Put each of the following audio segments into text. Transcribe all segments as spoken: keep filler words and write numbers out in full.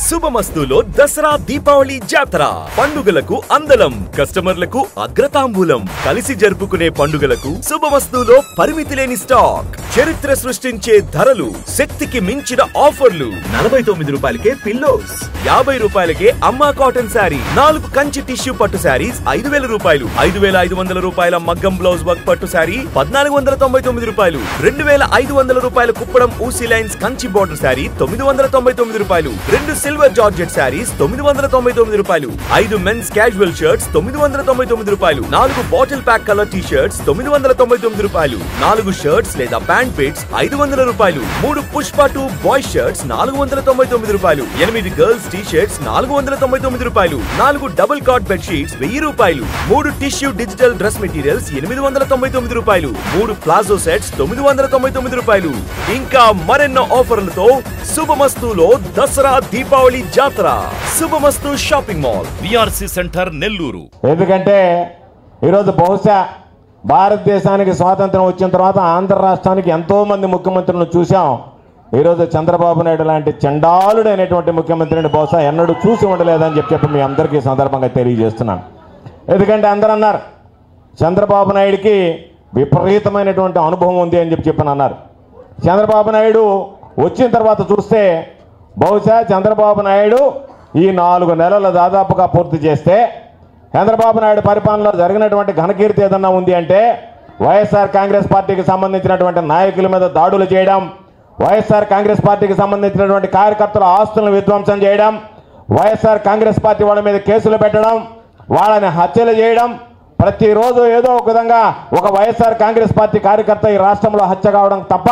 శుభమస్తులో దసరా దీపావళి జాతర పండుగలకు అందలం కస్టమర్లకు అగ్రతాంబూలం కలిసి జరుపుకునే పండుగలకు శుభమస్తులో పరిమితి లేని స్టాక్ చరిత్ర సృష్టించే ధరలు శక్తికి మించిన ఆఫర్లు నలభై తొమ్మిది రూపాయలకే పిల్లోస్ యాభై రూపాయలకే అమ్మా కాటన్ శారీ నాలుగు కంచి టిష్యూ పట్టు శారీస్ ఐదు వేల రూపాయలు ఐదు వేల ఐదు వందల రూపాయల మగ్గం బ్లౌజ్ వర్క్ పట్టు శారీ పద్నాలుగు వందల తొంభై తొమ్మిది రూపాయలు రెండు వేల ఐదు వందల రూపాయల కుప్పడం ఊసీ లైన్స్ కంచి బోర్డర్ శారీ తొమ్మిది వందల తొంభై తొమ్మిది రూపాయలు రెండు సిల్వర్ జార్జెట్ శారీస్ తొమ్మిది వందల తొంభై తొమ్మిది రూపాయలు ఐదు మెన్స్ క్యాజువల్ షర్ట్స్ తొమ్మిది వందల తొంభై తొమ్మిది రూపాయలు నాలుగు bottle pack colour T shirts తొమ్మిది వందల తొంభై తొమ్మిది రూపాయలు నాలుగు షర్ట్స్ లేదా ప్యాంట్ పిట్స్ ఐదు వందల రూపాయలు మూడు పుష్ప టూ బాయ్ షర్ట్స్ నాలుగు వందల తొంభై తొమ్మిది రూపాయలు ఎనిమిది గర్ల్స్ టీ షర్ట్స్ నాలుగు వందల తొంభై తొమ్మిది రూపాయలు నాలుగు డబుల్ కాట్ బెడ్ షీట్స్ వెయ్యి రూపాయలు మూడు టిష్యూ డిజిటల్ డ్రెస్ మెటీరియల్స్ ఎనిమిది వందల తొంభై తొమ్మిది రూపాయలు మూడు ప్లాజో సెట్స్ తొమ్మిది వందల తొంభై తొమ్మిది రూపాయలు ఇంకా మరెన్నో ఆఫర్లతో శుభమస్తులో దసరా దీపావళి జాతర Shubhamastu shopping mall VRC centre Nellore. ఎందుకంటే ఈరోజు బహుశా భారతదేశానికి స్వాతంత్రం వచ్చిన తర్వాత ఆంధ్ర రాష్ట్రానికి ఎంతో మంది ముఖ్యమంత్రులను చూసాం. ఈరోజు చంద్రబాబు నాయుడు లాంటి చండాలుడైనటువంటి ముఖ్యమంత్రిని బహుశా ఎన్నడూ చూసి ఉండలేదని చెప్పి చెప్పి మీ అందరికీ సందర్భంగా తెలియజేస్తున్నాను. ఎందుకంటే అందరూ అన్నారు చంద్రబాబు నాయుడికి విపరీతమైనటువంటి అనుభవం ఉంది అని చెప్పి చెప్పని అన్నారు. చంద్రబాబు నాయుడు వచ్చిన తర్వాత చూస్తే బహుశా చంద్రబాబు నాయుడు ఈ నాలుగు నెలలు దాదాపుగా పూర్తి చేస్తే చంద్రబాబు నాయుడు పరిపాలనలో జరిగినటువంటి ఘనకీర్తి ఏదన్నా ఉంది అంటే వైఎస్ఆర్ కాంగ్రెస్ పార్టీకి సంబంధించినటువంటి నాయకుల మీద దాడులు చేయడం, వైఎస్ఆర్ కాంగ్రెస్ పార్టీకి సంబంధించినటువంటి కార్యకర్తల ఆస్తులను విధ్వంసం చేయడం, వైఎస్ఆర్ కాంగ్రెస్ పార్టీ వాళ్ళ మీద కేసులు పెట్టడం, వాళ్ళని హత్యలు చేయడం, ప్రతిరోజు ఏదో ఒక విధంగా ఒక వైఎస్ఆర్ కాంగ్రెస్ పార్టీ కార్యకర్త ఈ రాష్ట్రంలో హత్య కావడం తప్ప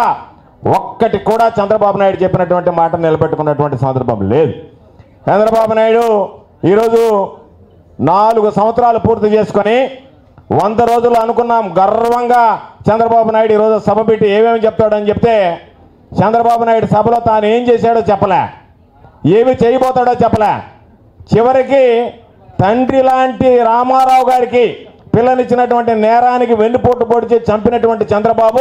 ఒక్కటి కూడా చంద్రబాబు నాయుడు చెప్పినటువంటి మాట నిలబెట్టుకున్నటువంటి సందర్భం లేదు. చంద్రబాబు నాయుడు ఈరోజు నాలుగు సంవత్సరాలు పూర్తి చేసుకొని వంద రోజులు అనుకున్నాం గర్వంగా చంద్రబాబు నాయుడు ఈరోజు సభ పెట్టి ఏమేమి చెప్తాడని చెప్తే చంద్రబాబు నాయుడు సభలో తాను ఏం చేశాడో చెప్పలే, ఏమి చేయబోతాడో చెప్పలే. చివరికి తండ్రి లాంటి రామారావు గారికి పిల్లనిచ్చినటువంటి నేరానికి వెన్నుపోటు పొడిచి చంపినటువంటి చంద్రబాబు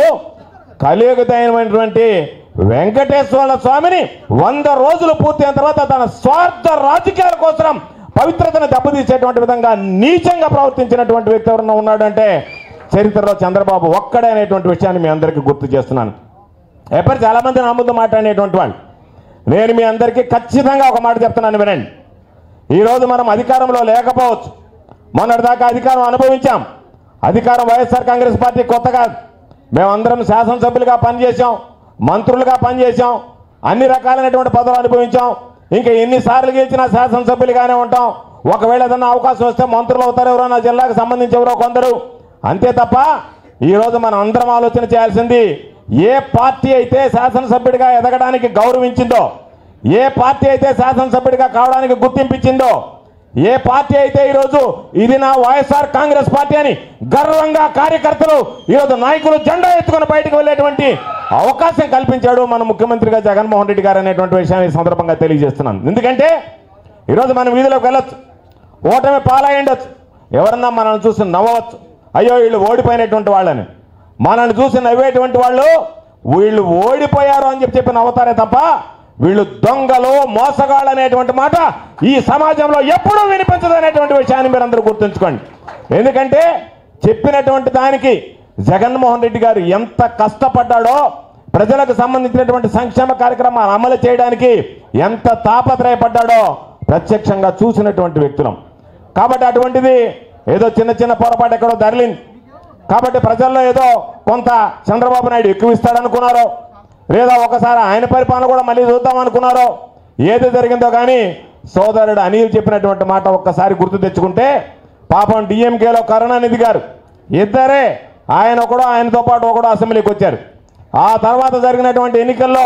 కలియుగమైనటువంటి వెంకటేశ్వర స్వామిని వంద రోజులు పూర్తయిన తర్వాత తన స్వార్థ రాజకీయాల కోసం పవిత్రతను దెబ్బతీసేటువంటి విధంగా నీచంగా ప్రవర్తించినటువంటి వ్యక్తి ఎవరన్నా ఉన్నాడంటే చరిత్రలో చంద్రబాబు ఒక్కడే అనేటువంటి విషయాన్ని మీ అందరికీ గుర్తు చేస్తున్నాను. ఎప్పటి చాలామంది నా ముందు మాట్లాడేటువంటి వాళ్ళు నేను మీ అందరికీ ఖచ్చితంగా ఒక మాట చెప్తున్నాను వినండి. ఈరోజు మనం అధికారంలో లేకపోవచ్చు, మొన్నటిదాకా అధికారం అనుభవించాం. అధికారం వైఎస్ఆర్ కాంగ్రెస్ పార్టీ కొత్త కాదు. మేమందరం శాసనసభ్యులుగా పనిచేసాం, మంత్రులుగా పనిచేసాం, అన్ని రకాలైనటువంటి పదవులు అనుభవించాం. ఇంకా ఎన్నిసార్లు గెలిచినా శాసనసభ్యులుగానే ఉంటాం. ఒకవేళ ఏదన్నా అవకాశం వస్తే మంత్రులు అవుతారు ఎవరో, నా జిల్లాకు సంబంధించి ఎవరో కొందరు, అంతే తప్ప ఈరోజు మనం అందరం ఆలోచన చేయాల్సింది ఏ పార్టీ అయితే శాసనసభ్యుడిగా ఎదగడానికి గౌరవించిందో, ఏ పార్టీ అయితే శాసనసభ్యుడిగా కావడానికి గుర్తింపించిందో, ఏ పార్టీ అయితే ఈరోజు ఇది నా వైఎస్ఆర్ కాంగ్రెస్ పార్టీ అని గర్వంగా కార్యకర్తలు ఈరోజు నాయకులు జెండా ఎత్తుకుని బయటకు వెళ్ళేటువంటి అవకాశం కల్పించాడు మన ముఖ్యమంత్రిగా జగన్మోహన్ రెడ్డి గారు అనేటువంటి విషయాన్ని సందర్భంగా తెలియజేస్తున్నాను. ఎందుకంటే ఈరోజు మనం వీధిలోకి వెళ్ళొచ్చు, ఓటమి పాలయ్యుండొచ్చు, ఎవరన్నా మనల్ని చూసి నవ్వచ్చు, అయ్యో వీళ్ళు ఓడిపోయినటువంటి వాళ్ళని. మనల్ని చూసి నవ్వేటువంటి వాళ్ళు వీళ్ళు ఓడిపోయారు అని చెప్పి చెప్పి నవ్వుతారే తప్ప వీళ్ళు దొంగలు మోసగాళ్ళు అనేటువంటి మాట ఈ సమాజంలో ఎప్పుడూ వినిపించదు అనేటువంటి విషయాన్ని మీరు అందరూ గుర్తుంచుకోండి. ఎందుకంటే చెప్పినటువంటి దానికి జగన్మోహన్ రెడ్డి గారు ఎంత కష్టపడ్డాడో, ప్రజలకు సంబంధించినటువంటి సంక్షేమ కార్యక్రమాలు అమలు చేయడానికి ఎంత తాపత్రయపడ్డాడో ప్రత్యక్షంగా చూసినటువంటి వ్యక్తులం. కాబట్టి అటువంటిది ఏదో చిన్న చిన్న పొరపాటు ఎక్కడో దరిలింది కాబట్టి ప్రజల్లో ఏదో కొంత చంద్రబాబు నాయుడు ఎక్కువ ఇస్తాడనుకున్నారో, లేదా ఒకసారి ఆయన పరిపాలన కూడా మళ్ళీ చూద్దాం అనుకున్నారో, ఏది జరిగిందో కానీ సోదరుడు అనిల్ చెప్పినటువంటి మాట ఒక్కసారి గుర్తు తెచ్చుకుంటే పాపం డిఎంకేలో కరుణానిధి గారు ఇద్దరే, ఆయన కూడా ఆయనతో పాటు ఒకడు అసెంబ్లీకి వచ్చారు. ఆ తర్వాత జరిగినటువంటి ఎన్నికల్లో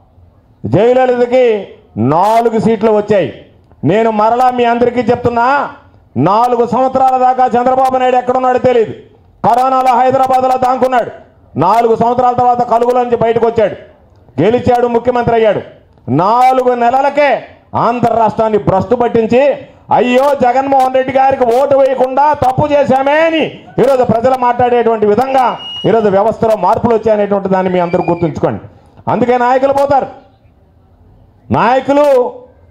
జయలలితకి నాలుగు సీట్లు వచ్చాయి. నేను మరలా మీ అందరికీ చెప్తున్నా, నాలుగు సంవత్సరాల దాకా చంద్రబాబు నాయుడు ఎక్కడున్నాడో తెలియదు. కరోనాలో హైదరాబాద్లో దాంకున్నాడు. నాలుగు సంవత్సరాల తర్వాత కలుగులో నుంచి బయటకు వచ్చాడు, గెలిచాడు, ముఖ్యమంత్రి అయ్యాడు. నాలుగు నెలలకే ఆంధ్ర రాష్ట్రాన్ని భ్రష్టు పట్టించి అయ్యో జగన్మోహన్ రెడ్డి గారికి ఓటు వేయకుండా తప్పు చేశామే అని ఈరోజు ప్రజలు మాట్లాడేటువంటి విధంగా ఈరోజు వ్యవస్థలో మార్పులు వచ్చాయనేటువంటి దాన్ని మీ అందరూ గుర్తుంచుకోండి. అందుకే నాయకులు పోతారు, నాయకులు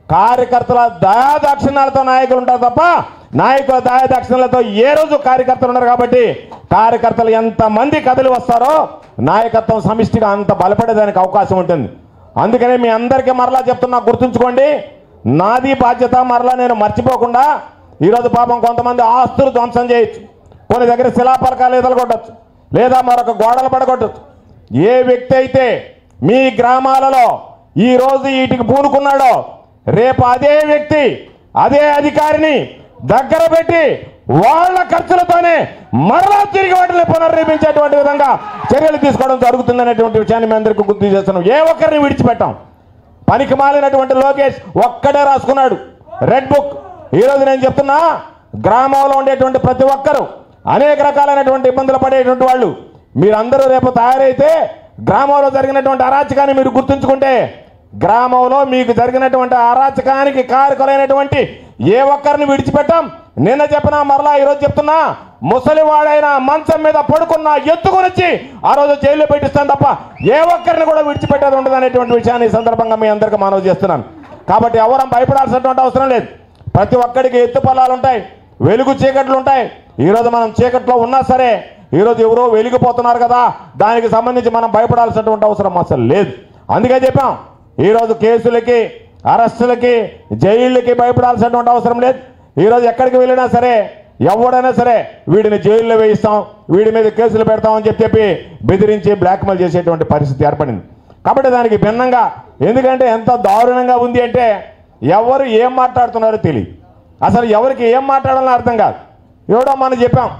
కార్యకర్తల దయాదాక్షిణ్యాలతో నాయకులు ఉంటారు తప్ప నాయకుల దయాదాక్షిణ్యాలతో ఏ రోజు కార్యకర్తలు ఉన్నారు. కాబట్టి కార్యకర్తలు ఎంతమంది కథలు వస్తారో నాయకత్వం సమిష్టిగా అంత బలపడేదానికి అవకాశం ఉంటుంది. అందుకనే మీ అందరికీ మరలా చెప్తున్నా, గుర్తుంచుకోండి, నాది బాధ్యత. మరలా నేను మర్చిపోకుండా ఈరోజు పాపం కొంతమంది ఆస్తులు ధ్వంసం చేయొచ్చు, కొన్ని దగ్గర శిలాపలకాలు ఎదలగొట్టచ్చు, లేదా మరొక గోడలు పడగొట్టచ్చు. ఏ వ్యక్తి అయితే మీ గ్రామాలలో ఈరోజు వీటికి పూనుకున్నాడో రేపు అదే వ్యక్తి అదే అధికారిని దగ్గర పెట్టి వాళ్ళ ఖర్చులతోనే మరలా తిరిగి వాటిని పునర్నిర్మించేటువంటి విధంగా చర్యలు తీసుకోవడం జరుగుతుందనేటువంటి విషయాన్ని మీ అందరికీ గుర్తు చేస్తున్నాం. ఏ ఒక్కరిని విడిచిపెట్టాం. పనికి మాలినటువంటి లోకేష్ ఒక్కడే రాసుకున్నాడు రెడ్ బుక్. ఈరోజు నేను చెప్తున్నా, గ్రామంలో ఉండేటువంటి ప్రతి ఒక్కరూ అనేక రకాలైనటువంటి ఇబ్బందులు పడేటువంటి వాళ్ళు మీరందరూ రేపు తయారైతే గ్రామంలో జరిగినటువంటి అరాచకాన్ని మీరు గుర్తుంచుకుంటే, గ్రామంలో మీకు జరిగినటువంటి అరాచకానికి కారకులైనటువంటి ఏ ఒక్కరిని విడిచిపెట్టాం. నిన్న చెప్పినా, మరలా ఈరోజు చెప్తున్నా, ముసలివాడైనా మంచం మీద పడుకున్నా ఎత్తుకొనిచ్చి ఆ రోజు జైల్లో పెట్టిస్తాను తప్ప ఏ ఒక్కరిని కూడా విడిచిపెట్టేది ఉండదు అనేటువంటి విషయాన్ని ఈ సందర్భంగా మీ అందరికీ మనవి చేస్తున్నాను. కాబట్టి ఎవరం భయపడాల్సినటువంటి అవసరం లేదు. ప్రతి ఒక్కడికి ఎత్తు పొలాలు ఉంటాయి, వెలుగు చీకట్లు ఉంటాయి. ఈరోజు మనం చీకట్లో ఉన్నా సరే ఈరోజు ఎవరో వెలిగిపోతున్నారు కదా, దానికి సంబంధించి మనం భయపడాల్సినటువంటి అవసరం అసలు లేదు. అందుకే చెప్పాం, ఈరోజు కేసులకి అరెస్టులకి జైళ్ళకి భయపడాల్సినటువంటి అవసరం లేదు. ఈరోజు ఎక్కడికి వెళ్ళినా సరే ఎవడైనా సరే వీడిని జైల్లో వేయిస్తాం, వీడి మీద కేసులు పెడతామని చెప్పి చెప్పి బెదిరించి బ్లాక్మెయిల్ చేసేటువంటి పరిస్థితి ఏర్పడింది. కాబట్టి దానికి భిన్నంగా, ఎందుకంటే ఎంత దారుణంగా ఉంది అంటే ఎవరు ఏం మాట్లాడుతున్నారో తెలియదు, అసలు ఎవరికి ఏం మాట్లాడాలని అర్థం కాదు. ఎవడో మనం చెప్పాం,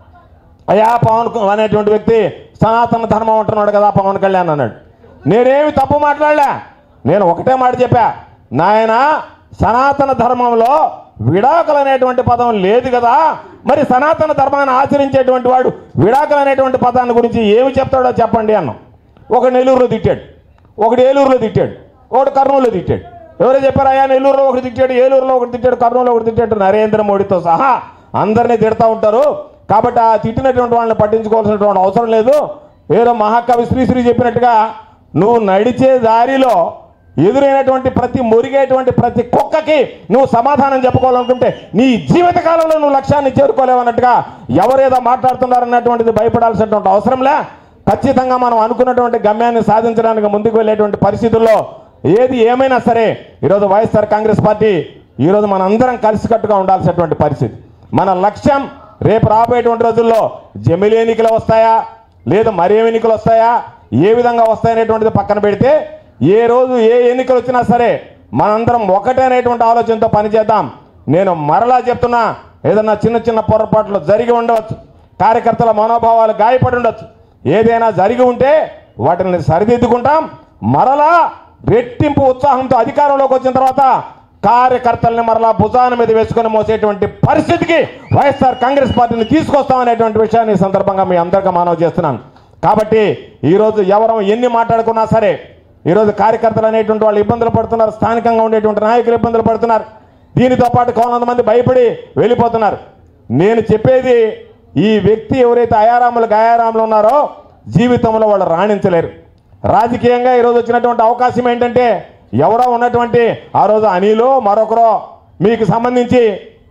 అయ్యా పవన్ అనేటువంటి వ్యక్తి సనాతన ధర్మం అంటున్నాడు కదా పవన్ కళ్యాణ్ అన్నాడు. నేనేమి తప్పు మాట్లాడలే, నేను ఒకటే మాట చెప్పా, నాయన సనాతన ధర్మంలో విడాకులు అనేటువంటి పదం లేదు కదా, మరి సనాతన ధర్మాన్ని ఆచరించేటువంటి వాడు విడాకులు అనేటువంటి పదాన్ని గురించి ఏమి చెప్తాడో చెప్పండి అన్నాం. ఒక నెల్లూరులో తిట్టాడు, ఒకటి ఏలూరులో తిట్టాడు, ఒకటి కర్నూలులో తిట్టాడు. ఎవరో చెప్పారు, అయ్యా నెల్లూరులో ఒకటి తిట్టాడు, ఏలూరులో ఒకటి తిట్టాడు, కర్నూలులో ఒకటి తిట్టాడు. నరేంద్ర మోడీతో సహా అందరినీ తిడతా ఉంటారు. కాబట్టి ఆ తిట్టినటువంటి వాళ్ళని పట్టించుకోవాల్సినటువంటి అవసరం లేదు. ఏదో మహాకవి శ్రీశ్రీ చెప్పినట్టుగా నువ్వు నడిచే దారిలో ఎదురైనటువంటి ప్రతి మురిగేటువంటి ప్రతి కుక్కకి నువ్వు సమాధానం చెప్పుకోవాలనుకుంటే నీ జీవితకాలంలో నువ్వు లక్ష్యాన్ని చేరుకోలేవన్నట్టుగా ఎవరేదో మాట్లాడుతున్నారన్నటువంటిది భయపడాల్సినటువంటి అవసరంలే. ఖచ్చితంగా మనం అనుకున్నటువంటి గమ్యాన్ని సాధించడానికి ముందుకు వెళ్ళేటువంటి పరిస్థితుల్లో ఏది ఏమైనా సరే ఈరోజు వైఎస్ఆర్ కాంగ్రెస్ పార్టీ ఈరోజు మన అందరం కలిసికట్టుగా ఉండాల్సినటువంటి పరిస్థితి. మన లక్ష్యం రేపు రాబోయేటువంటి రోజుల్లో జమిలి ఎన్నికలు వస్తాయా లేదా మరేం ఎన్నికలు వస్తాయా, ఏ విధంగా వస్తాయనేటువంటిది పక్కన పెడితే, ఏ రోజు ఏ ఎన్నికలు వచ్చినా సరే మనందరం ఒకటే అనేటువంటి ఆలోచనతో పనిచేద్దాం. నేను మరలా చెప్తున్నా, ఏదన్నా చిన్న చిన్న పొరపాట్లు జరిగి ఉండవచ్చు, కార్యకర్తల మనోభావాలు గాయపడి ఉండొచ్చు, ఏదైనా జరిగి ఉంటే వాటిని సరిదిద్దుకుంటాం. మరలా రెట్టింపు ఉత్సాహంతో అధికారంలోకి వచ్చిన తర్వాత కార్యకర్తల్ని మరలా భుజాన మీద వేసుకొని మోసేటువంటి పరిస్థితికి వైఎస్ఆర్ కాంగ్రెస్ పార్టీని తీసుకొస్తామనేటువంటి విషయాన్ని ఈ సందర్భంగా మీ అందరికీ మనవి చేస్తున్నాను. కాబట్టి ఈరోజు ఎవరం ఎన్ని మాట్లాడుకున్నా సరే ఈరోజు కార్యకర్తలు అనేటువంటి వాళ్ళు ఇబ్బందులు పడుతున్నారు, స్థానికంగా ఉండేటువంటి నాయకులు ఇబ్బందులు పడుతున్నారు. దీనితో పాటు కొంతమంది భయపడి వెళ్ళిపోతున్నారు. నేను చెప్పేది, ఈ వ్యక్తి ఎవరైతే అయారాములు గాయారాములు ఉన్నారో జీవితంలో వాళ్ళు రాణించలేరు. రాజకీయంగా ఈరోజు వచ్చినటువంటి అవకాశం ఏంటంటే, ఎవరో ఉన్నటువంటి ఆ రోజు అనిలో మరొకరో మీకు సంబంధించి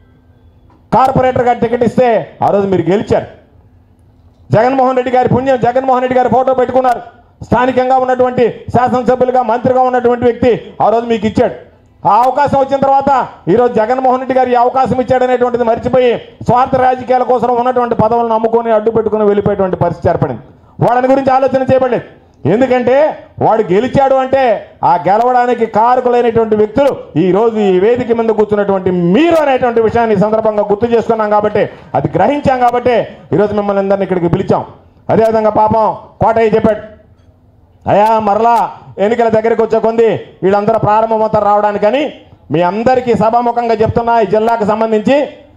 కార్పొరేటర్గా టికెట్ ఇస్తే ఆ రోజు మీరు గెలిచారు. జగన్మోహన్ రెడ్డి గారి పుణ్యం, జగన్మోహన్ రెడ్డి గారి ఫోటో పెట్టుకున్నారు. స్థానికంగా ఉన్నటువంటి శాసనసభ్యులుగా మంత్రిగా ఉన్నటువంటి వ్యక్తి ఆ రోజు మీకు ఇచ్చాడు. ఆ అవకాశం వచ్చిన తర్వాత ఈరోజు జగన్మోహన్ రెడ్డి గారు ఈ అవకాశం ఇచ్చాడనేటువంటిది మర్చిపోయి స్వార్థ రాజకీయాల కోసం ఉన్నటువంటి పదవులను నమ్ముకొని అడ్డు పెట్టుకుని వెళ్ళిపోయేటువంటి పరిస్థితి ఏర్పడింది. వాళ్ళని గురించి ఆలోచన చేయబడలేదు. ఎందుకంటే వాడు గెలిచాడు అంటే ఆ గెలవడానికి కారకులైనటువంటి వ్యక్తులు ఈరోజు ఈ వేదిక మీద కూర్చున్నటువంటి మీరు అనేటువంటి విషయాన్ని సందర్భంగా గుర్తు చేసుకున్నాం. కాబట్టి అది గ్రహించాం. కాబట్టి ఈరోజు మిమ్మల్ని అందరినీ ఇక్కడికి పిలిచాం. అదేవిధంగా పాపం కోటయ్య చెప్పాడు, అయ్యా మరలా ఎన్నికల దగ్గరికి వచ్చే కొంది వీళ్ళందరూ ప్రారంభమవుతారు రావడానికని. మీ అందరికీ సభాముఖంగా చెప్తున్నా, ఈ జిల్లాకు సంబంధించి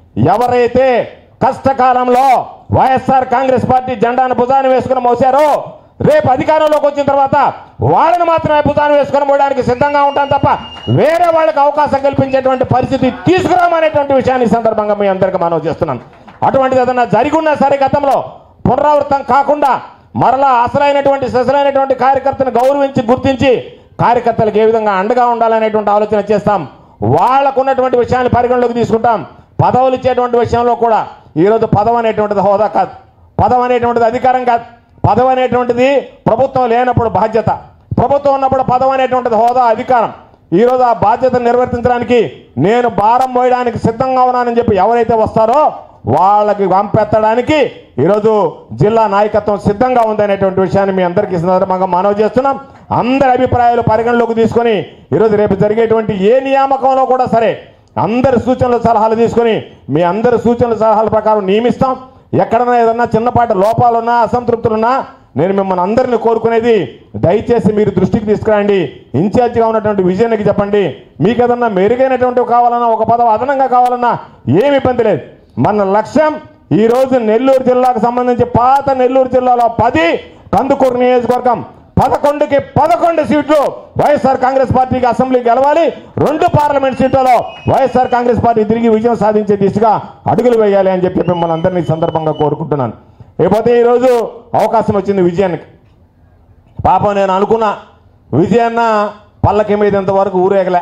ఎవరైతే కష్టకాలంలో వైఎస్ఆర్ కాంగ్రెస్ పార్టీ జెండాను భుజాన్ని వేసుకుని మోసారో రేపు అధికారంలోకి వచ్చిన తర్వాత వాళ్ళని మాత్రమే భుజాన్ని వేసుకొని పోవడానికి సిద్ధంగా ఉంటాను తప్ప వేరే వాళ్ళకి అవకాశం కల్పించేటువంటి పరిస్థితి తీసుకురామనేటువంటి విషయాన్ని సందర్భంగా మీ అందరికీ మనవి చేస్తున్నాను. అటువంటిది ఏదన్నా జరిగి ఉన్నా సరే గతంలో పునరావృతం కాకుండా మరలా అసలైనటువంటి ససలైనటువంటి కార్యకర్తను గౌరవించి గుర్తించి కార్యకర్తలకు ఏ విధంగా అండగా ఉండాలనేటువంటి ఆలోచన చేస్తాం. వాళ్ళకు ఉన్నటువంటి విషయాన్ని పరిగణలోకి తీసుకుంటాం. పదవులు ఇచ్చేటువంటి విషయంలో కూడా ఈరోజు పదవి అనేటువంటిది హోదా కాదు, పదవి అనేటువంటిది అధికారం కాదు. పదవి అనేటువంటిది ప్రభుత్వం లేనప్పుడు బాధ్యత, ప్రభుత్వం ఉన్నప్పుడు పదవి అనేటువంటిది హోదా, అధికారం. ఈరోజు ఆ బాధ్యతను నిర్వర్తించడానికి నేను భారం మోయడానికి సిద్ధంగా ఉన్నానని చెప్పి ఎవరైతే వస్తారో వాళ్ళకి పంపెత్తడానికి ఈరోజు జిల్లా నాయకత్వం సిద్ధంగా ఉందనేటువంటి విషయాన్ని మీ అందరికీ సందర్భంగా మనవి చేస్తున్నాం. అందరి అభిప్రాయాలు పరిగణలోకి తీసుకొని ఈరోజు రేపు జరిగేటువంటి ఏ నియామకంలో కూడా సరే అందరి సూచనలు సలహాలు తీసుకొని మీ అందరి సూచనల సలహాల ప్రకారం నియమిస్తాం. ఎక్కడన్నా ఏదన్నా చిన్నపాటి లోపాలున్నా అసంతృప్తులున్నా నేను మిమ్మల్ని అందరినీ కోరుకునేది దయచేసి మీరు దృష్టికి తీసుకురండి. ఇన్ఛార్జిగా ఉన్నటువంటి విజయానికి చెప్పండి. మీకు ఏదన్నా మెరుగైనటువంటివి కావాలన్నా, ఒక పదవి అదనంగా కావాలన్నా ఏమి ఇబ్బంది లేదు. మన లక్ష్యం ఈరోజు నెల్లూరు జిల్లాకు సంబంధించి పాత నెల్లూరు జిల్లాలో పది, కందుకూరు నియోజకవర్గం పదకొండుకి పదకొండు సీట్లు వైఎస్ఆర్ కాంగ్రెస్ పార్టీకి అసెంబ్లీ గెలవాలి. రెండు పార్లమెంట్ సీట్లలో వైఎస్ఆర్ కాంగ్రెస్ పార్టీ తిరిగి విజయం సాధించే దిశగా అడుగులు వేయాలి అని చెప్పి మిమ్మల్ని అందరినీ సందర్భంగా కోరుకుంటున్నాను. లేకపోతే ఈరోజు అవకాశం వచ్చింది విజయానికి. పాపం నేను అనుకున్నా విజయన్న పల్లకి మీద ఇంతవరకు ఊరేగలే,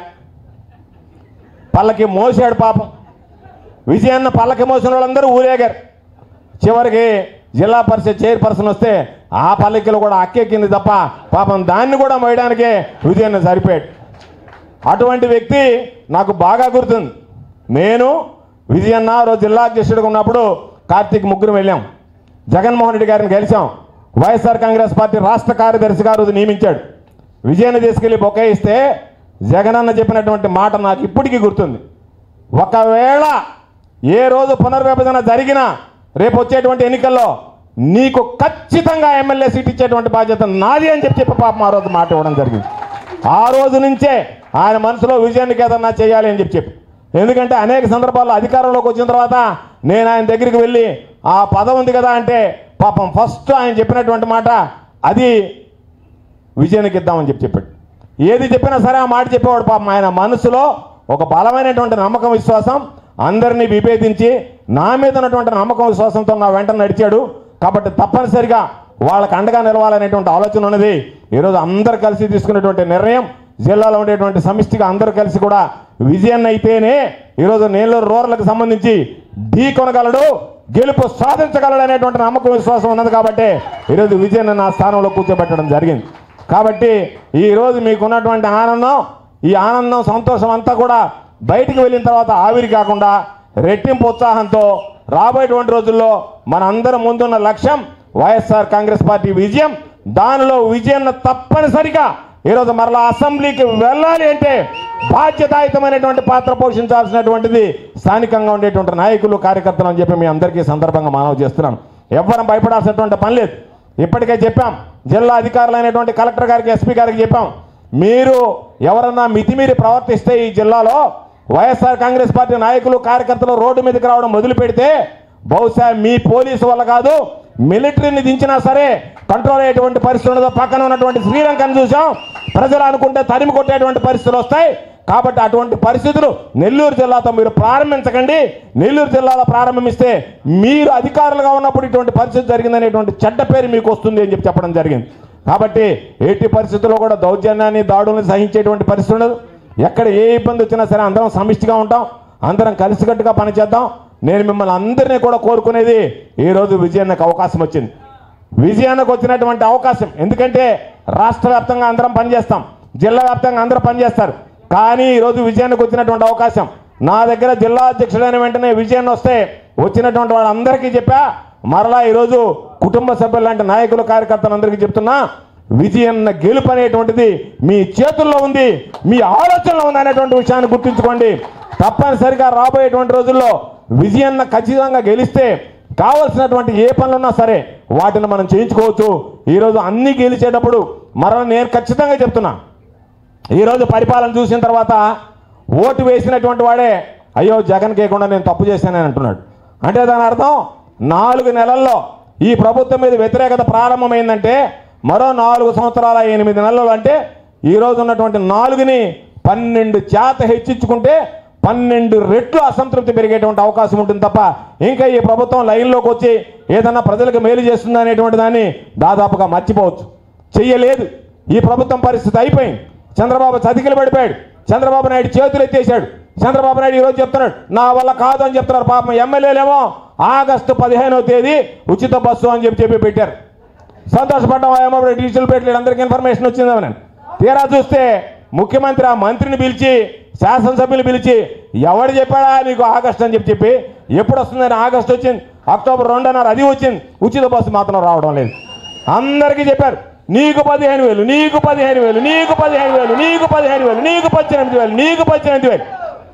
పల్లకి మోసాడు. పాపం విజయన్న పల్లకి మోసిన వాళ్ళందరూ ఊరేగారు. చివరికి జిల్లా పరిషత్ చైర్పర్సన్ వస్తే ఆ పల్లకిలో కూడా అక్కెక్కింది తప్ప పాపం దాన్ని కూడా మోయడానికే విజయన్న సరిపోయాడు. అటువంటి వ్యక్తి నాకు బాగా గుర్తుంది. నేను విజయన్న రోజు జిల్లా అధ్యక్షుడిగా ఉన్నప్పుడు కార్తీక్ ముగ్గురు వెళ్ళాం, జగన్మోహన్ రెడ్డి గారిని కలిసాం. వైఎస్ఆర్ కాంగ్రెస్ పార్టీ రాష్ట్ర కార్యదర్శిగా రోజు నియమించాడు. విజయాన్ని తీసుకెళ్లి బొకే ఇస్తే జగనన్న చెప్పినటువంటి మాట నాకు ఇప్పటికీ గుర్తుంది. ఒకవేళ ఏ రోజు పునర్విభజన జరిగినా రేపు వచ్చేటువంటి ఎన్నికల్లో నీకు ఖచ్చితంగా ఎమ్మెల్యే సీట్ ఇచ్చేటువంటి బాధ్యత నాది అని చెప్పి చెప్పి పాపం ఆ రోజు మాట ఇవ్వడం జరిగింది. ఆ రోజు నుంచే ఆయన మనసులో విజయానికి ఏదన్నా చేయాలి అని చెప్పి చెప్పి ఎందుకంటే అనేక సందర్భాల్లో అధికారంలోకి వచ్చిన తర్వాత నేను ఆయన దగ్గరికి వెళ్ళి ఆ పదవి ఉంది కదా అంటే పాపం ఫస్ట్ ఆయన చెప్పినటువంటి మాట అది విజయానికి ఇద్దామని చెప్పి చెప్పాడు. ఏది చెప్పినా సరే ఆ మాట చెప్పేవాడు. పాపం ఆయన మనసులో ఒక బలమైనటువంటి నమ్మకం, విశ్వాసం, అందరినీ విభేదించి నా మీద ఉన్నటువంటి నమ్మకం విశ్వాసంతో నా వెంట నడిచాడు. కాబట్టి తప్పనిసరిగా వాళ్ళకి అండగా నిలవాలనేటువంటి ఆలోచన ఉన్నది. ఈరోజు అందరు కలిసి తీసుకునేటువంటి నిర్ణయం, జిల్లాలో ఉండేటువంటి సమిష్టిగా అందరూ కలిసి కూడా విజయన్ అయితేనే ఈరోజు నెల్లూరు రూరల్కి సంబంధించి ఢీ కొనగలడు, గెలుపు సాధించగలడు అనేటువంటి నమ్మకం విశ్వాసం ఉన్నది. కాబట్టి ఈరోజు విజయన్ నా స్థానంలో కూర్చోబెట్టడం జరిగింది. కాబట్టి ఈరోజు మీకున్నటువంటి ఆనందం, ఈ ఆనందం సంతోషం అంతా కూడా బయటికి వెళ్ళిన తర్వాత ఆవిరి కాకుండా రెట్టింపు ఉత్సాహంతో రాబోయేటువంటి రోజుల్లో మన అందరం ముందున్న లక్ష్యం వైఎస్ఆర్ కాంగ్రెస్ పార్టీ విజయం. దానిలో విజయం తప్పనిసరిగా ఈరోజు మరలా అసెంబ్లీకి వెళ్ళాలి అంటే బాధ్యతాయుతమైనటువంటి పాత్ర పోషించాల్సినటువంటిది స్థానికంగా ఉండేటువంటి నాయకులు, కార్యకర్తలు అని చెప్పి మీ అందరికీ సందర్భంగా మనవి చేస్తున్నాం. ఎవ్వరం భయపడాల్సినటువంటి పని లేదు. ఇప్పటికే చెప్పాం, జిల్లా అధికారులైనటువంటి కలెక్టర్ గారికి, ఎస్పీ గారికి చెప్పాం, మీరు ఎవరన్నా మితిమీరి ప్రవర్తిస్తే ఈ జిల్లాలో వైఎస్ఆర్ కాంగ్రెస్ పార్టీ నాయకులు, కార్యకర్తలు రోడ్డు మీదకి రావడం మొదలు పెడితే బహుశా మీ పోలీసు వల్ల కాదు, మిలిటరీని దించినా సరే కంట్రోల్ అయ్యేటువంటి పరిస్థితి ఉండదు. పక్కన ఉన్నటువంటి శ్రీలంకను చూసాం, ప్రజలు అనుకుంటే తరిమి కొట్టేటువంటి పరిస్థితులు వస్తాయి. కాబట్టి అటువంటి పరిస్థితులు నెల్లూరు జిల్లాతో మీరు ప్రారంభించకండి. నెల్లూరు జిల్లాలో ప్రారంభిస్తే మీరు అధికారులుగా ఉన్నప్పుడు ఇటువంటి పరిస్థితి జరిగిందనేటువంటి చెడ్డ పేరు మీకు వస్తుంది అని చెప్పి చెప్పడం జరిగింది. కాబట్టి ఎట్టి పరిస్థితుల్లో కూడా దౌర్జన్యాన్ని, దాడులను సహించేటువంటి పరిస్థితి ఉండదు. ఎక్కడ ఏ ఇబ్బంది వచ్చినా సరే అందరం సమిష్టిగా ఉంటాం, అందరం కలిసికట్టుగా పనిచేద్దాం. నేను మిమ్మల్ని అందరినీ కూడా కోరుకునేది, ఈరోజు విజయానికి అవకాశం వచ్చింది. విజయానికి వచ్చినటువంటి అవకాశం ఎందుకంటే రాష్ట్ర వ్యాప్తంగా అందరం పనిచేస్తాం, జిల్లా వ్యాప్తంగా అందరూ పనిచేస్తారు. కానీ ఈరోజు విజయానికి వచ్చినటువంటి అవకాశం నా దగ్గర జిల్లా అధ్యక్షుడైన వెంటనే విజయాన్ని వస్తే వచ్చినటువంటి వాళ్ళందరికీ చెప్పా, మరలా ఈరోజు కుటుంబ సభ్యులు లాంటి నాయకులు, కార్యకర్తలందరికీ చెప్తున్నా, విజయన్న గెలుపు అనేటువంటిది మీ చేతుల్లో ఉంది, మీ ఆలోచనలో ఉంది అనేటువంటి విషయాన్ని గుర్తుంచుకోండి. తప్పనిసరిగా రాబోయేటువంటి రోజుల్లో విజయన్న ఖచ్చితంగా గెలిస్తే కావలసినటువంటి ఏ పనులున్నా సరే వాటిని మనం చేయించుకోవచ్చు. ఈరోజు అన్ని గెలిచేటప్పుడు మరలా నేను ఖచ్చితంగా చెప్తున్నా, ఈరోజు పరిపాలన చూసిన తర్వాత ఓటు వేసినటువంటి వాడే అయ్యో జగన్ కేకుండా నేను తప్పు చేశానని అంటున్నాడు. అంటే దాని అర్థం నాలుగు నెలల్లో ఈ ప్రభుత్వం మీద వ్యతిరేకత ప్రారంభమైందంటే మరో నాలుగు సంవత్సరాల ఎనిమిది నెలలు అంటే ఈరోజు ఉన్నటువంటి నాలుగుని పన్నెండు శాత హెచ్చించుకుంటే పన్నెండు రెట్లు అసంతృప్తి పెరిగేటువంటి అవకాశం ఉంటుంది తప్ప ఇంకా ఈ ప్రభుత్వం లైన్లోకి వచ్చి ఏదన్నా ప్రజలకు మేలు చేస్తుంది అనేటువంటి దాన్ని దాదాపుగా మర్చిపోవచ్చు. చెయ్యలేదు. ఈ ప్రభుత్వం పరిస్థితి అయిపోయింది. చంద్రబాబు చతికిలు పడిపోయాడు. చంద్రబాబు నాయుడు చేతులు ఎత్తేసాడు. చంద్రబాబు నాయుడు ఈరోజు చెప్తున్నాడు నా వల్ల కాదు అని చెప్తున్నారు. పాపం ఎమ్మెల్యేలేమో ఆగస్టు పదిహేనవ తేదీ ఉచిత బస్సు అని చెప్పి చెప్పి పెట్టారు. సంతోషపడ్డాం. ఏమో డిజిటల్ పెట్టలేదు, అందరికీ ఇన్ఫర్మేషన్ వచ్చిందేమని. తీరా చూస్తే ముఖ్యమంత్రి ఆ మంత్రిని పిలిచి శాసనసభ్యులు పిలిచి ఎవడు చెప్పాడా నీకు ఆగస్టు అని చెప్పి చెప్పి ఎప్పుడు వస్తుందని ఆగస్టు వచ్చింది, అక్టోబర్ రెండున్నర అది వచ్చింది, ఉచిత బస్సు మాత్రం రావడం లేదు. అందరికీ చెప్పారు నీకు పదిహేను వేలు నీకు పదిహేను వేలు నీకు పదిహేను వేలు నీకు పదిహేను వేలు నీకు పద్దెనిమిది వేలు నీకు పద్దెనిమిది వేలు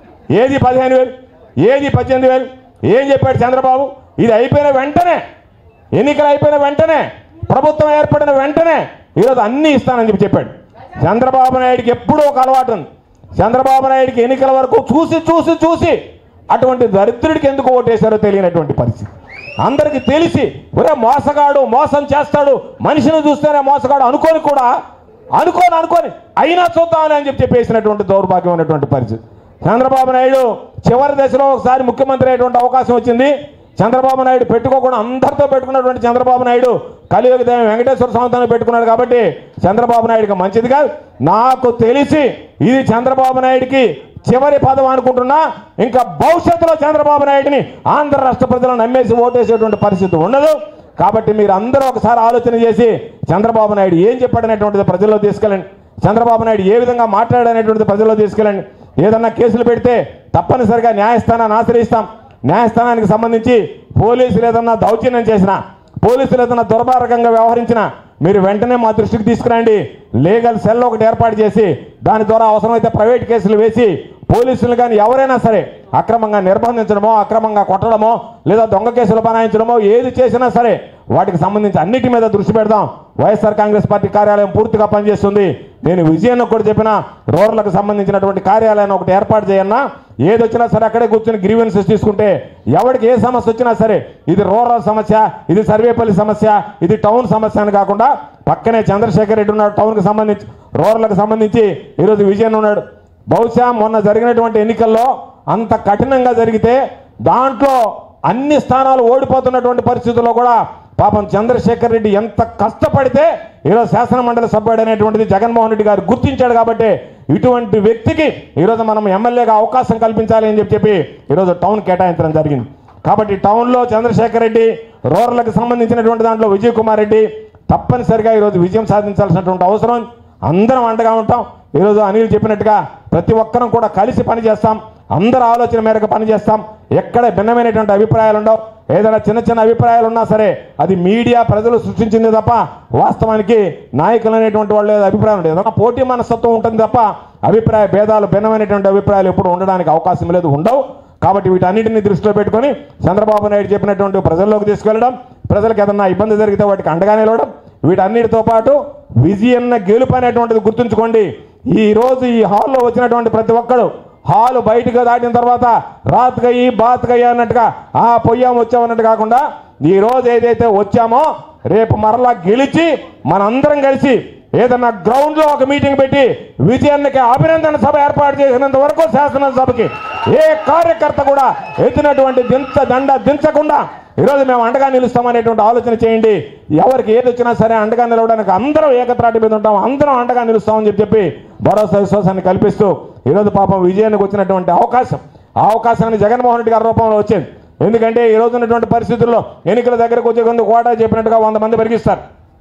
ఏది పదిహేను వేలు ఏది పద్దెనిమిది వేలు ఏం చెప్పాడు చంద్రబాబు? ఇది అయిపోయిన వెంటనే, ఎన్నికలు అయిపోయిన వెంటనే, ప్రభుత్వం ఏర్పడిన వెంటనే ఈరోజు అన్నీ ఇస్తానని చెప్పి చెప్పాడు. చంద్రబాబు నాయుడికి ఎప్పుడూ ఒక అలవాటు ఉంది. చంద్రబాబు నాయుడికి ఎన్నికల వరకు చూసి చూసి చూసి అటువంటి దరిద్రుడికి ఎందుకు ఓటేశారో తెలియనటువంటి పరిస్థితి. అందరికీ తెలిసి ఒరే మోసగాడు మోసం చేస్తాడు, మనిషిని చూస్తేనే మోసగాడు అనుకోని కూడా అనుకోని అనుకోని అయినా చూద్దామని అని చెప్పి చెప్పేసినటువంటి దౌర్భాగ్యమైనటువంటి పరిస్థితి. చంద్రబాబు నాయుడు చివరి దశలో ఒకసారి ముఖ్యమంత్రి అయ్యేటువంటి అవకాశం వచ్చింది. చంద్రబాబు నాయుడు పెట్టుకోకుండా అందరితో పెట్టుకున్నటువంటి చంద్రబాబు నాయుడు కలియుగ దైవం వెంకటేశ్వర స్వామితో పెట్టుకున్నాడు కాబట్టి చంద్రబాబు నాయుడికి మంచిది కాదు. నాకు తెలిసి ఇది చంద్రబాబు నాయుడికి చివరి పదం అనుకుంటున్నా. ఇంకా భవిష్యత్తులో చంద్రబాబు నాయుడిని ఆంధ్ర రాష్ట్ర ప్రజలను నమ్మేసి ఓటేసేటువంటి పరిస్థితి ఉండదు. కాబట్టి మీరు అందరూ ఒకసారి ఆలోచన చేసి చంద్రబాబు నాయుడు ఏం చెప్పాడనేటువంటిది ప్రజల్లో తీసుకెళ్ళండి. చంద్రబాబు నాయుడు ఏ విధంగా మాట్లాడాడనేటువంటిది ప్రజల్లో తీసుకెళ్ళండి. ఏదన్నా కేసులు పెడితే తప్పనిసరిగా న్యాయస్థానాన్ని ఆశ్రయిస్తాం. న్యాయస్థానానికి సంబంధించి పోలీసులు ఏదన్నా దౌర్జన్యం చేసినా, పోలీసులు ఏదన్నా దుర్మార్గంగా వ్యవహరించినా మీరు వెంటనే మా దృష్టికి తీసుకురండి. లీగల్ సెల్ ఒకటి ఏర్పాటు చేసి దాని ద్వారా అవసరమైతే ప్రైవేట్ కేసులు వేసి పోలీసులు కానీ ఎవరైనా సరే అక్రమంగా నిర్బంధించడమో, అక్రమంగా కొట్టడమో, లేదా దొంగ కేసులు బనాయించడమో ఏది చేసినా సరే వాటికి సంబంధించి అన్నిటి మీద దృష్టి పెడదాం. వైఎస్ఆర్ కాంగ్రెస్ పార్టీ కార్యాలయం పూర్తిగా పనిచేస్తుంది. నేను విజయన్ కూడా చెప్పిన రూరల్కి సంబంధించినటువంటి కార్యాలయాన్ని ఒకటి ఏర్పాటు చేయన్నా, ఏది వచ్చినా సరే అక్కడే కూర్చొని గ్రీవెన్సెస్ తీసుకుంటే ఎవరికి ఏ సమస్య వచ్చినా సరే ఇది రూరల్ సమస్య, ఇది సర్వేపల్లి సమస్య, ఇది టౌన్ సమస్య అని కాకుండా పక్కనే చంద్రశేఖర్ రెడ్డి ఉన్నాడు టౌన్కి సంబంధించి, రూరల్కి సంబంధించి ఈరోజు విజయన్ ఉన్నాడు. బహుశా మొన్న జరిగినటువంటి ఎన్నికల్లో అంత కఠినంగా జరిగితే దాంట్లో అన్ని స్థానాలు ఓడిపోతున్నటువంటి పరిస్థితుల్లో కూడా పాపం చంద్రశేఖర్ రెడ్డి ఎంత కష్టపడితే ఈరోజు శాసన మండలి సభ్యుడు అనేటువంటిది జగన్మోహన్ రెడ్డి గారు గుర్తించాడు. కాబట్టి ఇటువంటి వ్యక్తికి ఈరోజు మనం ఎమ్మెల్యేగా అవకాశం కల్పించాలి అని చెప్పి చెప్పి ఈరోజు టౌన్ కేటాయించడం జరిగింది. కాబట్టి టౌన్లో చంద్రశేఖర్ రెడ్డి, రూరల్కి సంబంధించినటువంటి దాంట్లో విజయ్ కుమార్ రెడ్డి తప్పనిసరిగా ఈరోజు విజయం సాధించాల్సినటువంటి అవసరం. అందరం అండగా ఉంటాం. ఈరోజు అనిల్ చెప్పినట్టుగా ప్రతి ఒక్కరం కూడా కలిసి పనిచేస్తాం. అందరి ఆలోచన మేరకు పనిచేస్తాం. ఎక్కడ భిన్నమైనటువంటి అభిప్రాయాలు ఉండవు. ఏదైనా చిన్న చిన్న అభిప్రాయాలు ఉన్నా సరే అది మీడియా ప్రజలు సృష్టించింది తప్ప వాస్తవానికి నాయకులు అనేటువంటి వాళ్ళు అభిప్రాయం ఉండేది. ఏదైనా పోటీ మనస్తత్వం ఉంటుంది తప్ప అభిప్రాయ భేదాలు, భిన్నమైనటువంటి అభిప్రాయాలు ఎప్పుడు ఉండడానికి అవకాశం లేదు, ఉండవు. కాబట్టి వీటన్నిటిని దృష్టిలో పెట్టుకొని చంద్రబాబు నాయుడు చెప్పినటువంటి ప్రజల్లోకి తీసుకెళ్లడం, ప్రజలకు ఏదన్నా ఇబ్బంది జరిగితే వాటికి అండగా నిలవడం, వీటన్నిటితో పాటు విజయన్న గెలుపు అనేటువంటిది గుర్తుంచుకోండి. ఈరోజు ఈ హాల్లో వచ్చినటువంటి ప్రతి ఒక్కరు హాలు బయటకు దాటిన తర్వాత రాత్గయ్యి బాత్గయ్యి అన్నట్టుగా ఆ పొయ్యాం వచ్చామన్నట్టు కాకుండా ఈరోజు ఏదైతే వచ్చామో రేపు మరలా గెలిచి మనందరం కలిసి ఏదన్నా గ్రౌండ్లో ఒక మీటింగ్ పెట్టి విజయన్నకి అభినందన సభ ఏర్పాటు చేసినంత వరకు శాసనసభకి ఏ కార్యకర్త కూడా ఎత్తినటువంటి దించ దండ దించకుండా ఈరోజు మేము అండగా నిలుస్తామనేటువంటి ఆలోచన చేయండి. ఎవరికి ఏది వచ్చినా సరే అండగా నిలవడానికి అందరం ఏకత్రాటి మీద ఉంటాం, అందరం అండగా నిలుస్తామని చెప్పి చెప్పి భరోసా విశ్వాసాన్ని కల్పిస్తూ ఈరోజు పాపం విజయానికి వచ్చినటువంటి అవకాశం ఆ అవకాశాన్ని జగన్మోహన్ రెడ్డి గారి రూపంలో వచ్చింది. ఎందుకంటే ఈరోజు ఉన్నటువంటి పరిస్థితుల్లో ఎన్నికల దగ్గరకు వచ్చే కొంత కోటా చెప్పినట్టుగా వంద మంది పెరిగిస్తారు.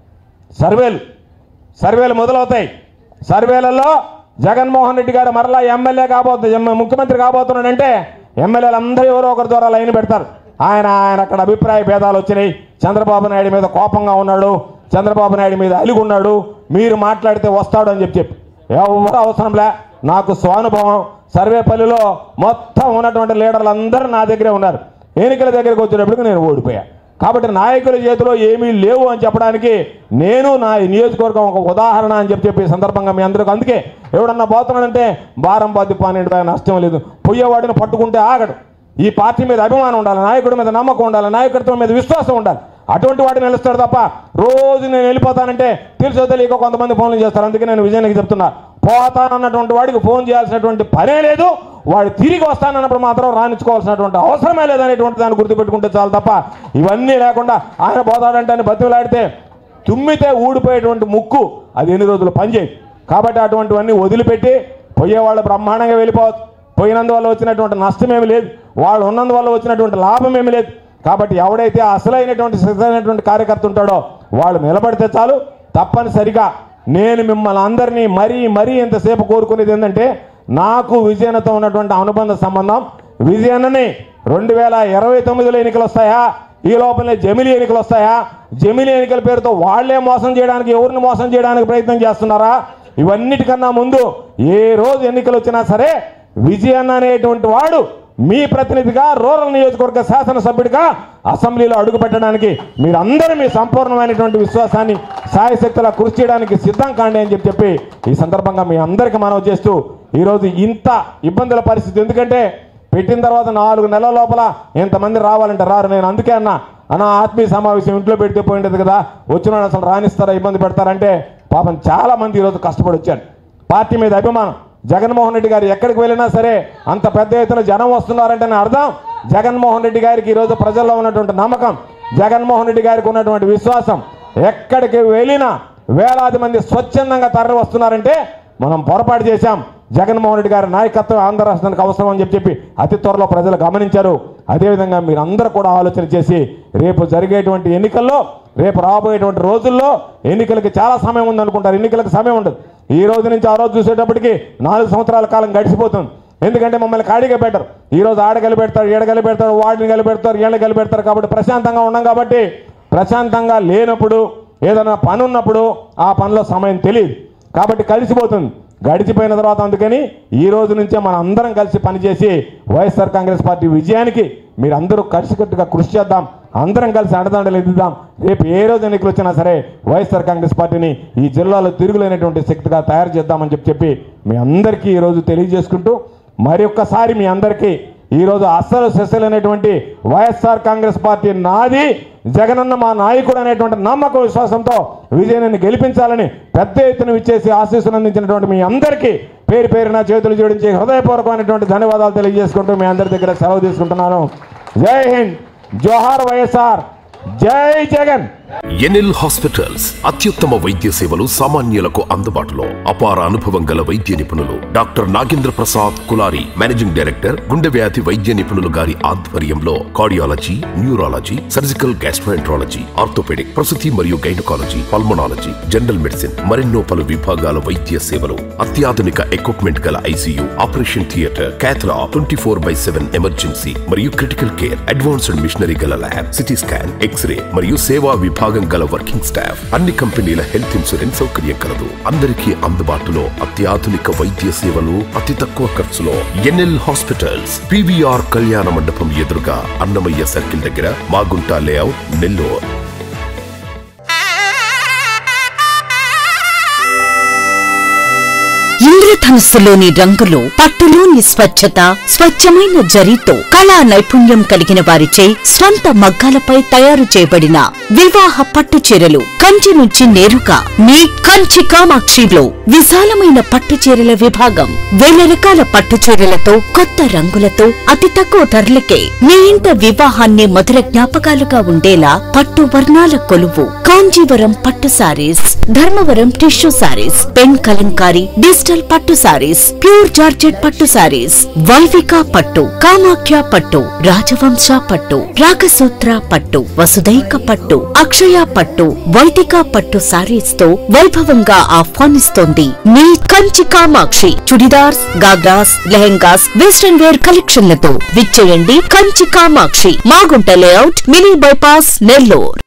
సర్వేలు సర్వేలు మొదలవుతాయి. సర్వేలలో జగన్మోహన్ రెడ్డి గారు మరలా ఎమ్మెల్యే కాబోతుంది, ముఖ్యమంత్రి కాబోతున్నాడంటే ఎమ్మెల్యేలు అందరూ ఎవరో ఒకరి ద్వారా లైన్ పెడతారు. ఆయన ఆయన అక్కడ అభిప్రాయ భేదాలు వచ్చినాయి. చంద్రబాబు నాయుడు మీద కోపంగా ఉన్నాడు, చంద్రబాబు నాయుడు మీద అలిగి ఉన్నాడు, మీరు మాట్లాడితే వస్తాడు అని చెప్పి చెప్పి ఎవరు అవసరంలే. నాకు స్వానుభవం. సర్వేపల్లిలో మొత్తం ఉన్నటువంటి లీడర్లు అందరూ నా దగ్గరే ఉన్నారు. ఎన్నికల దగ్గరికి వచ్చేటప్పటికి నేను ఓడిపోయా. కాబట్టి నాయకుల చేతిలో ఏమీ లేవు అని చెప్పడానికి నేను నా నియోజకవర్గం ఒక ఉదాహరణ అని చెప్పి చెప్పి సందర్భంగా మీ అందరికీ. అందుకే ఎవడన్నా పోతున్నాడంటే భారం బాధ్య పానేడు నష్టం లేదు. పొయ్యేవాడిని పట్టుకుంటే ఆగడు. ఈ పార్టీ మీద అభిమానం ఉండాలి, నాయకుడి మీద నమ్మకం ఉండాలి, నాయకత్వం మీద విశ్వాసం ఉండాలి. అటువంటి వాటిని నిలుస్తాడు తప్ప రోజు నేను వెళ్ళిపోతానంటే తెలుసో తెలియక కొంతమంది ఫోన్లు చేస్తారు. అందుకే నేను విజయానికి చెప్తున్నా, పోతానన్నటువంటి వాడికి ఫోన్ చేయాల్సినటువంటి పనే లేదు. వాడు తిరిగి వస్తానన్నప్పుడు మాత్రం రాణించుకోవాల్సినటువంటి అవసరమే లేదనేటువంటి దాన్ని గుర్తుపెట్టుకుంటే చాలు తప్ప ఇవన్నీ లేకుండా ఆయన పోతాడంటే అని బతిలాడితే తుమ్మితే ఊడిపోయేటువంటి ముక్కు అది ఎన్ని రోజులు పనిచేయి. కాబట్టి అటువంటివన్నీ వదిలిపెట్టి పోయేవాళ్ళు బ్రహ్మాండంగా వెళ్ళిపోవచ్చు. పోయినందువల్ల వచ్చినటువంటి నష్టమేమి లేదు, వాళ్ళు ఉన్నందువల్ల వచ్చినటువంటి లాభం ఏమి లేదు. కాబట్టి ఎవడైతే అసలైనటువంటి సిద్ధమైనటువంటి కార్యకర్త ఉంటాడో వాళ్ళు నిలబడితే చాలు. తప్పనిసరిగా నేను మిమ్మల్ని అందరినీ మరీ మరీ ఎంతసేపు కోరుకునేది ఏంటంటే, నాకు విజయనతో ఉన్నటువంటి అనుబంధ సంబంధం. విజయనని రెండు వేల ఇరవై తొమ్మిదిలో ఎన్నికలు వస్తాయా, ఈ లోపలే జమిలీ ఎన్నికలు వస్తాయా, జమిలీ ఎన్నికల పేరుతో వాళ్లే మోసం చేయడానికి, ఎవరిని మోసం చేయడానికి ప్రయత్నం చేస్తున్నారా? ఇవన్నిటికన్నా ముందు ఏ రోజు ఎన్నికలు వచ్చినా సరే విజయన్న అనేటువంటి వాడు మీ ప్రతినిధిగా, రూరల్ నియోజకవర్గ శాసనసభ్యుడిగా అసెంబ్లీలో అడుగు పెట్టడానికి మీరందరూ మీ సంపూర్ణమైనటువంటి విశ్వాసాన్ని సాయశక్తులా కృషి చేయడానికి సిద్ధం కాండి అని చెప్పి చెప్పి ఈ సందర్భంగా మీ అందరికీ మనవి చేస్తూ, ఈరోజు ఇంత ఇబ్బందుల పరిస్థితి ఎందుకంటే పెట్టిన తర్వాత నాలుగు నెలల లోపల ఎంతమంది రావాలంటే రారు. నేను అందుకే అన్నా అన్న ఆత్మీయ సమావేశం ఇంట్లో పెడితే పోయింది కదా, వచ్చిన వాళ్ళు అసలు రాణిస్తారా, ఇబ్బంది పెడతారంటే పాపం చాలా మంది ఈరోజు కష్టపడి వచ్చారు. పార్టీ మీద అభిమానం. జగన్మోహన్ రెడ్డి గారు ఎక్కడికి వెళ్ళినా సరే అంత పెద్ద ఎత్తున జనం వస్తున్నారంటే అర్థం జగన్మోహన్ రెడ్డి గారికి ఈరోజు ప్రజల్లో ఉన్నటువంటి నమ్మకం, జగన్మోహన్ రెడ్డి గారికి ఉన్నటువంటి విశ్వాసం. ఎక్కడికి వెళ్ళినా వేలాది మంది స్వచ్ఛందంగా తరలి వస్తున్నారంటే మనం పొరపాటు చేశాం. జగన్మోహన్ రెడ్డి గారి నాయకత్వం ఆంధ్ర రాష్ట్రానికి అవసరం అని చెప్పి చెప్పి అతి త్వరలో ప్రజలు గమనించారు. అదేవిధంగా మీరందరూ కూడా ఆలోచన చేసి రేపు జరిగేటువంటి ఎన్నికల్లో, రేపు రాబోయేటువంటి రోజుల్లో ఎన్నికలకి చాలా సమయం ఉందనుకుంటారు. ఎన్నికలకు సమయం ఉండదు. ఈ రోజు నుంచి ఆ రోజు చూసేటప్పటికి నాలుగు సంవత్సరాల కాలం గడిచిపోతుంది. ఎందుకంటే మమ్మల్ని ఖాళీగా పెట్టరు. ఈ రోజు ఆడగలి పెడతారు, ఏడగలి పెడతారు, వాడిని గలి పెడతారు, ఏళ్ళ గలి పెడతారు. కాబట్టి ప్రశాంతంగా ఉన్నాం. కాబట్టి ప్రశాంతంగా లేనప్పుడు, ఏదైనా పని ఉన్నప్పుడు ఆ పనిలో సమయం తెలియదు. కాబట్టి కలిసిపోతుంది. గడిచిపోయిన తర్వాత అందుకని ఈ రోజు నుంచే మన అందరం కలిసి పనిచేసి వైఎస్ఆర్ కాంగ్రెస్ పార్టీ విజయానికి మీరందరూ కలిసికట్టుగా కృషి చేద్దాం. అందరం కలిసి అండదండలు ఎదిద్దాం. రేపు ఏ రోజు ఎన్నికలు వచ్చినా సరే వైఎస్ఆర్ కాంగ్రెస్ పార్టీని ఈ జిల్లాలో తిరుగులేనటువంటి శక్తిగా తయారు చేద్దామని చెప్పి చెప్పి మీ అందరికీ ఈరోజు తెలియజేసుకుంటూ, మరి ఒక్కసారి మీ అందరికీ ఈరోజు అస్సలు సెస్సలైనటువంటి వైఎస్ఆర్ కాంగ్రెస్ పార్టీ నాది, జగనన్న మా నాయకుడు అనేటువంటి నమ్మకం విశ్వాసంతో విజయాన్ని గెలిపించాలని పెద్ద ఎత్తున విచ్చేసి ఆశీస్సులు అందించినటువంటి మీ అందరికీ పేరు పేరున చేతులు జోడించి హృదయపూర్వకమైనటువంటి ధన్యవాదాలు తెలియజేసుకుంటూ మీ అందరి దగ్గర సెలవు తీసుకుంటున్నాను. జై హింద్, జోహార్ వైఎస్ఆర్, జై జగన్. ఎన్ఎల్ హాస్పిటల్స్ అత్యుత్తమ వైద్య సేవలు సామాన్యులకు అందుబాటులో. అపార అనుభవం గల వైద్య నిపుణులు doctor Nagendra Prasad Kulari, managing director, గుండె వ్యాధి వైద్య నిపుణులు గారి ఆధ్వర్యంలో cardiology, neurology, surgical gastroenterology, orthopaedic, ప్రసూతి మరియు గైనకాలజీ, పల్మనాలజీ, జనరల్ మెడిసిన్, మరెన్నో పలు విభాగాల వైద్య సేవలు. అత్యాధునిక ఎక్విప్మెంట్ గల ICU, operation theatre, cath lab, twenty four by seven emergency మరియు క్రిటికల్ కేర్, అడ్వాన్స్డ్ మిషనరీ గల ల్యాబ్, సిటీ స్కాన్, ఎక్స్రే మరియు సేవా విభాగం గల వర్కింగ్ స్టాఫ్. అన్ని కంపెనీల హెల్త్ ఇన్సూరెన్స్ సౌకర్యం కలదు. అందరికీ అందుబాటులో అత్యాధునిక వైద్య సేవలు అతి తక్కువ ఖర్చులో. ఎన్ఎల్ హాస్పిటల్స్, పీవీఆర్ కళ్యాణ మండపం ఎదురుగా, అన్నమయ్య సర్కిల్ దగ్గర, మాగుంట లేఅవుట్, నెల్లూరు. ఇంద్రధనుస్సులోని రంగులు, పట్టులోని స్వచ్ఛత, స్వచ్ఛమైన జరీతో కళా నైపుణ్యం కలిగిన వారిచే స్వంత మగ్గాలపై తయారు చేయబడిన వివాహ పట్టు చీరలు కంచి నుంచి నేరుగా మీ కంచి కామాక్షిలో విశాలమైన పట్టు చీరల విభాగం. వేల రకాల పట్టు చీరలతో, కొత్త రంగులతో, అతి తక్కువ ధరలకే మీ ఇంట వివాహాన్ని మధుర జ్ఞాపకాలుగా ఉండేలా పట్టు వర్ణాల కొలువు. కాంజీవరం పట్టు sarees, Dharmavaram tissue sarees, pen Kalamkari, digital పట్టు సారీస్, ప్యూర్ జార్జెట్ పట్టు సారీస్, వైవిక పట్టు, కామాఖ్య పట్టు, రాజవంశ పట్టు, రాగసూత్ర పట్టు, వసుదైక పట్టు, అక్షయ పట్టు, వైదిక పట్టు సారీస్ తో వైభవంగా ఆహ్వానిస్తోంది మీ కంచి కామాక్షి. చుడిదార్స్, గాగ్రాస్, లెహెంగాస్, వెస్టర్న్ వేర్ కలెక్షన్లతో విచ్చేయండి Kanchi Kamakshi, Magunta layout, mini bypass, Nellore.